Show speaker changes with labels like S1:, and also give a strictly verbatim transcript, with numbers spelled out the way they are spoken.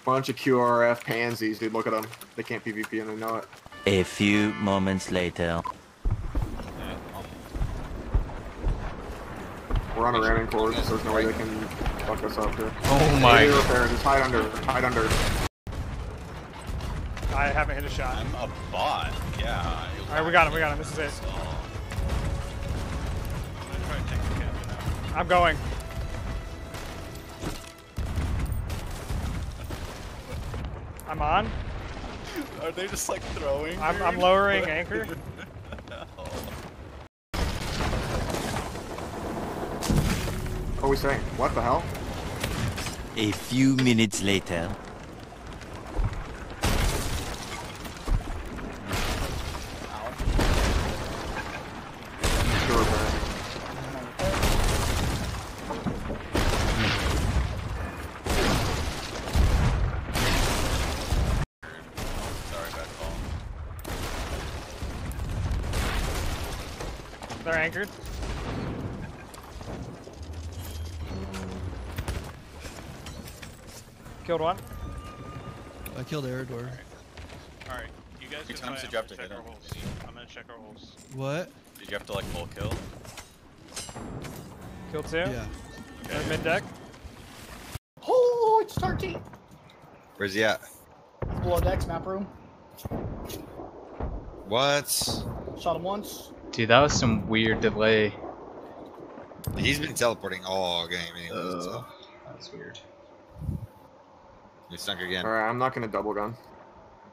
S1: Bunch of Q R F pansies, dude. Look at them. They can't PvP and they know it.
S2: A few moments later.
S1: We're on a ramming course, so there's no way they can fuck us up here.
S3: Oh my.
S1: Repair. Just hide under. Hide under.
S4: I haven't hit a shot.
S5: I'm a bot. Yeah.
S4: Alright, we got him. We got him. This is it.
S5: I'm gonna try to take the captain out.
S4: I'm going. I'm on.
S5: Are they just like throwing?
S4: I'm, I'm lowering anchor.
S1: What are we saying? What the hell?
S2: A few minutes later.
S1: Sure,
S5: Sorry, bad call.
S4: They're anchored. Killed one.
S6: I killed Aerodor.
S5: Alright, you guys just
S7: times
S5: might
S7: did you have to
S5: check
S7: hit
S5: our
S7: him?
S5: holes. I'm gonna check our holes.
S6: What?
S7: Did you have to like full kill?
S4: Killed two.
S6: Yeah.
S4: They're mid deck.
S8: Oh, it's thirteen.
S7: Where's he at?
S8: Below decks, map room.
S7: What?
S8: Shot him once.
S3: Dude, that was some weird delay.
S7: He's been teleporting all game anyways, so.
S3: That's weird.
S7: He stunk again.
S1: Alright, I'm not gonna double gun.